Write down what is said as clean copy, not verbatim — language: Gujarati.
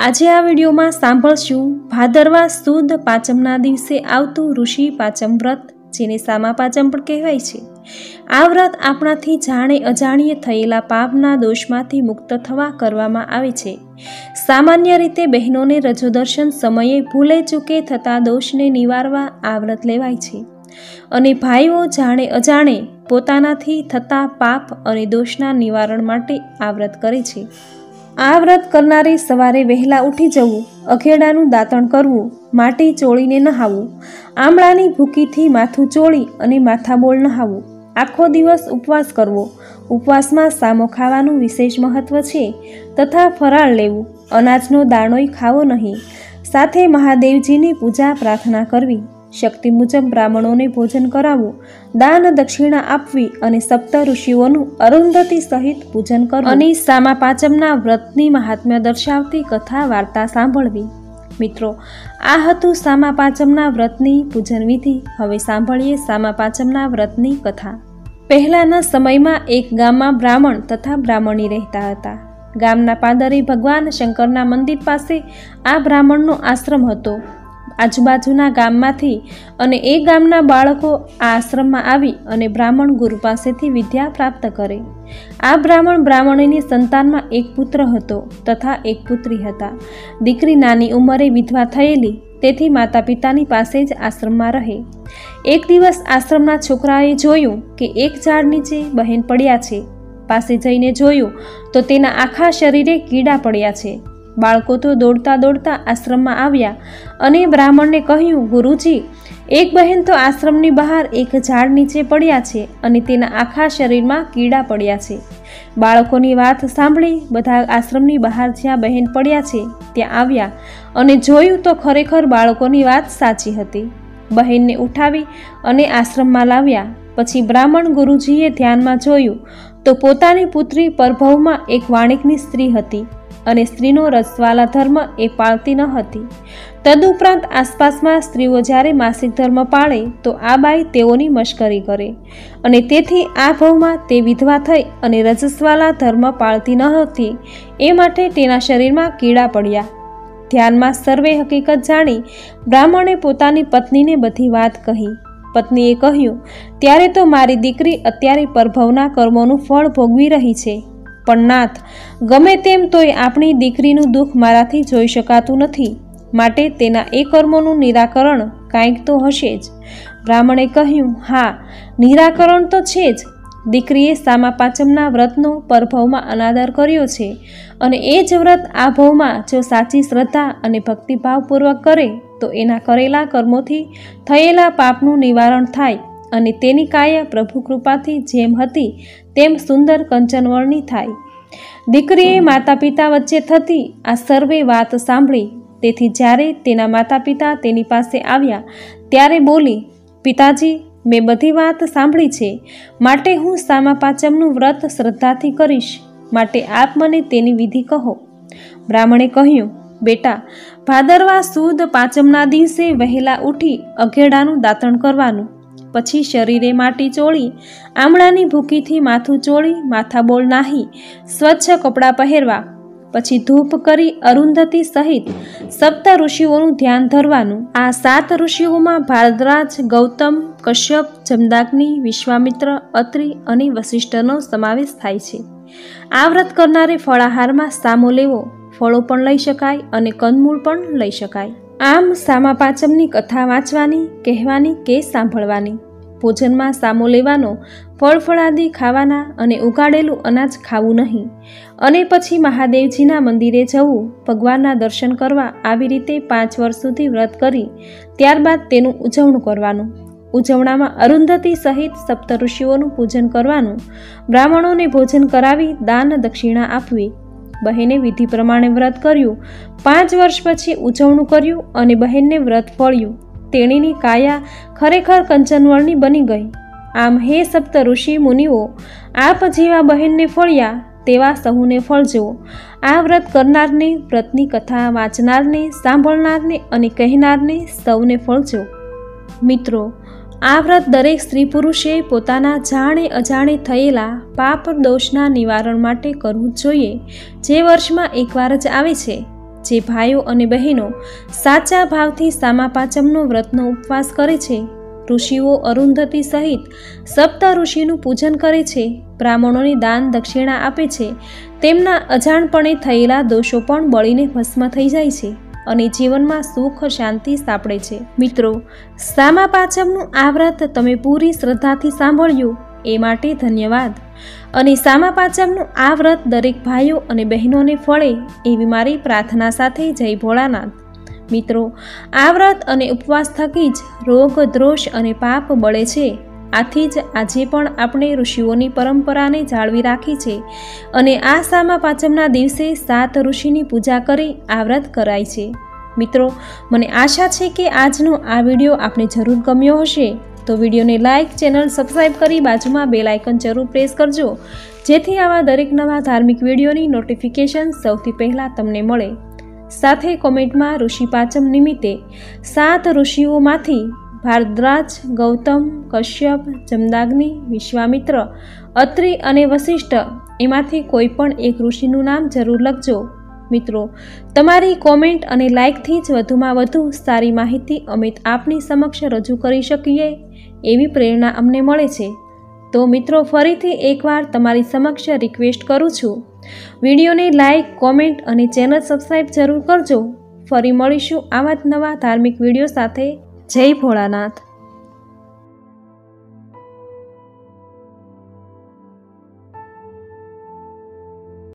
આજે આ વિડીયોમાં સાંભળશું ભાદરવા સુદ પાંચમના દિવસે આવતું ઋષિ પાંચમ વ્રત, જેને સામા પાંચમ પણ કહેવાય છે। આ વ્રત આપણાથી જાણે અજાણીએ થયેલા પાપના દોષમાંથી મુક્ત થવા કરવામાં આવે છે। સામાન્ય રીતે બહેનોને રજોદર્શન સમયે ભૂલે ચૂકે થતા દોષને નિવારવા આ વ્રત લેવાય છે અને ભાઈઓ જાણે અજાણે પોતાનાથી થતા પાપ અને દોષના નિવારણ માટે આ વ્રત કરે છે। આ વ્રત કરનારે સવારે વહેલા ઉઠી જવું, અઘેડાનું દાંતણ કરવું, માટી ચોળીને નહાવું, આમળાની ભૂકીથી માથું ચોળી અને માથાબોળ નહાવું, આખો દિવસ ઉપવાસ કરવો, ઉપવાસમાં સામો ખાવાનું વિશેષ મહત્વ છે તથા ફરાળ લેવું, અનાજનો દાણોય ખાવો નહીં, સાથે મહાદેવજીની પૂજા પ્રાર્થના કરવી, શક્તિ મુજબ બ્રાહ્મણોને ભોજન કરાવવું, દાન દક્ષિણા આપવી અને સપ્ત ઋષિઓનું અરુંધતી સહિત પૂજન કરવું અને સામા પાંચમના વ્રતની મહાત્મ્ય દર્શાવતી કથા વાર્તા સાંભળવી। મિત્રો, આ હતું સામા પાંચમના વ્રતની પૂજન વિધિ। હવે સાંભળીએ સામા પાંચમના વ્રતની કથા। પહેલાના સમયમાં એક ગામમાં બ્રાહ્મણ તથા બ્રાહ્મણી રહેતા હતા। ગામના પાદરે ભગવાન શંકરના મંદિર પાસે આ બ્રાહ્મણનો આશ્રમ હતો। આજુબાજુના ગામમાંથી અને એ ગામના બાળકો આ આશ્રમમાં આવી અને બ્રાહ્મણ ગુરુ પાસેથી વિદ્યા પ્રાપ્ત કરે। આ બ્રાહ્મણીની સંતાનમાં એક પુત્ર હતો તથા એક પુત્રી હતા। દીકરી નાની ઉંમરે વિધવા થયેલી, તેથી માતા પિતાની પાસે જ આશ્રમમાં રહે। એક દિવસ આશ્રમના છોકરાએ જોયું કે એક ઝાડ નીચે બહેન પડ્યા છે। પાસે જઈને જોયું તો તેના આખા શરીરે કીડા પડ્યા છે। બાળકો તો દોડતા દોડતા આશ્રમમાં આવ્યા અને બ્રાહ્મણને કહ્યું, ગુરુજી, એક બહેન તો આશ્રમની બહાર એક ઝાડ નીચે પડ્યા છે અને તેના આખા શરીરમાં કીડા પડ્યા છે। બાળકોની વાત સાંભળી બધા આશ્રમની બહાર જ્યાં બહેન પડ્યા છે ત્યાં આવ્યા અને જોયું તો ખરેખર બાળકોની વાત સાચી હતી। બહેનને ઉઠાવી અને આશ્રમમાં લાવ્યા। પછી બ્રાહ્મણ ગુરુજીએ ધ્યાનમાં જોયું તો પોતાની પુત્રી પરભવમાં એક વાણિકની સ્ત્રી હતી અને સ્ત્રીનો રજસ્વાલા ધર્મ એ પાળતી ન હતી। તદુપરાંત આસપાસમાં સ્ત્રીઓ જ્યારે માસિક ધર્મ પાળે તો આ બાઈ તેઓની મશ્કરી કરે અને તેથી આ ભવમાં તે વિધવા થઈ અને રજસ્વાલા ધર્મ પાળતી ન હતી, એ માટે તેના શરીરમાં કીડા પડ્યા। ધ્યાનમાં સર્વે હકીકત જાણી બ્રાહ્મણે પોતાની પત્નીને બધી વાત કહી। પત્નીએ કહ્યું, ત્યારે તો મારી દીકરી અત્યારે પરભવના કર્મોનું ફળ ભોગવી રહી છે, પણ નાથ, ગમે તેમ તોય આપણી દીકરીનું દુઃખ મારાથી જોઈ શકાતું નથી, માટે તેના એ કર્મોનું નિરાકરણ કાંઈક તો હશે જ। બ્રાહ્મણે કહ્યું, હા, નિરાકરણ તો છે જ। દીકરીએ સામા પાંચમના વ્રતનો પરભવમાં અનાદર કર્યો છે અને એ જ વ્રત આ ભવમાં જો સાચી શ્રદ્ધા અને ભક્તિભાવપૂર્વક કરે તો એના કરેલા કર્મોથી થયેલા પાપનું નિવારણ થાય અને તેની કાયા પ્રભુ કૃપાથી જેમ હતી તેમ સુંદર કંચનવર્ણી થાય। દીકરીએ માતા પિતા વચ્ચે થતી આ સર્વે વાત સાંભળી, તેથી જ્યારે તેના માતા પિતા તેની પાસે આવ્યા ત્યારે બોલી, પિતાજી, મેં બધી વાત સાંભળી છે, માટે હું સામા પાંચમનું વ્રત શ્રદ્ધાથી કરીશ, માટે આપ મને તેની વિધિ કહો। બ્રાહ્મણે કહ્યું, બેટા, ભાદરવા સુદ પાંચમના દિવસે વહેલા ઉઠી અઘેડાનું દાંતણ કરવાનું, પછી શરીરે માટી ચોળી, આમળાની ભૂકીથી માથું ચોળી માથાબોળ નાહી સ્વચ્છ કપડાં પહેરવા, પછી ધૂપ કરી અરુંધતી સહિત સપ્ત ઋષિઓનું ધ્યાન ધરવાનું। આ 7 ઋષિઓમાં ભારદ્વાજ, ગૌતમ, કશ્યપ, જમદાગ્નિ, વિશ્વામિત્ર, અત્રિ અને વશિષ્ઠનો સમાવેશ થાય છે। આ વ્રત કરનારે ફળાહારમાં સામો લેવો, ફળો પણ લઈ શકાય અને કંદમૂળ પણ લઈ શકાય। આમ સામા પાંચમની કથા વાંચવાની, કહેવાની કે સાંભળવાની, ભોજનમાં સામો લેવાનો, ફળ ફળાદી ખાવાના અને ઉગાડેલું અનાજ ખાવું નહીં અને પછી મહાદેવજીના મંદિરે જવું, ભગવાનના દર્શન કરવા, આવી રીતે 5 વર્ષ સુધી વ્રત કરી ત્યારબાદ તેનું ઉજવણું કરવાનું। ઉજવણામાં અરુંધતી સહિત સપ્ત ઋષિઓનું પૂજન કરવાનું, બ્રાહ્મણોને ભોજન કરાવી દાન દક્ષિણા આપવી। બહેને વિધિ પ્રમાણે વ્રત કર્યું, 5 વર્ષ પછી ઉજવણું કર્યું અને બહેનને વ્રત ફળ્યું, તેણીની કાયા ખરેખર કંચનવર્ણી બની ગઈ। આમ હે સપ્ત ઋષિ મુનિઓ, આપ જેવા બહેનને ફળ્યા તેવા સહુને ફળજો। આ વ્રત કરનારને, વ્રતની કથા વાંચનારને, સાંભળનારને અને કહેનારને સૌને ફળજો। મિત્રો, આ વ્રત દરેક સ્ત્રી પુરુષે પોતાના જાણે અજાણે થયેલા પાપ દોષના નિવારણ માટે કરવું જ જોઈએ, જે વર્ષમાં એકવાર જ આવે છે। જે ભાઈઓ અને બહેનો સાચા ભાવથી સામા પાંચમનો વ્રતનો ઉપવાસ કરે છે, ઋષિઓ અરુંધતી સહિત સપ્ત ઋષિનું પૂજન કરે છે, બ્રાહ્મણોને દાન દક્ષિણા આપે છે, તેમના અજાણપણે થયેલા દોષો પણ બળીને ભસ્મ થઈ જાય છે અને જીવનમાં સુખ શાંતિ સાંપડે છે. મિત્રો, સામા પાંચમનું આ વ્રત તમે પૂરી શ્રદ્ધાથી સાંભળ્યું એ માટે ધન્યવાદ. અને સામા પાંચમનું આ વ્રત દરેક ભાઈઓ અને બહેનોને ફળે એવી મારી પ્રાર્થના સાથે જય ભોળાનાથ. મિત્રો, આ વ્રત અને ઉપવાસ થકી જ રોગ દ્રોષ અને પાપ બળે છે. આથી જ આજે પણ આપણે ઋષિઓની પરંપરાને જાળવી રાખી છે અને આ સામા પાંચમના દિવસે 7 ઋષિની પૂજા કરી આ વ્રત કરાય છે. મિત્રો, મને આશા છે કે આજનો આ વિડીયો આપને જરૂર ગમ્યો હશે. તો વિડીયોને લાઇક, ચેનલ સબસ્ક્રાઈબ કરી બાજુમાં બેલ આઇકન જરૂર પ્રેસ કરજો, જેથી આવા દરેક નવા ધાર્મિક વિડીયોની નોટિફિકેશન સૌથી પહેલાં તમને મળે. સાથે કોમેન્ટમાં ઋષિ પાંચમ નિમિત્તે 7 ઋષિઓમાંથી ભારદ્વાજ, ગૌતમ, કશ્યપ, જમદાગ્નિ, વિશ્વામિત્ર, અત્રિ અને વશિષ્ઠ એમાંથી કોઈ પણ એક ઋષિનું નામ જરૂર લખજો. મિત્રો, તમારી કોમેન્ટ અને લાઇકથી જ વધુમાં વધુ સારી માહિતી અમે આપની સમક્ષ રજૂ કરી શકીએ એવી પ્રેરણા અમને મળે છે. તો મિત્રો, ફરીથી એકવાર તમારી સમક્ષ રિક્વેસ્ટ કરું છું, વિડીયોને લાઇક, કોમેન્ટ અને ચેનલ સબસ્ક્રાઈબ જરૂર કરજો. ફરી મળીશું આવા જ નવા ધાર્મિક વિડીયો સાથે. જય ભોળાનાથ.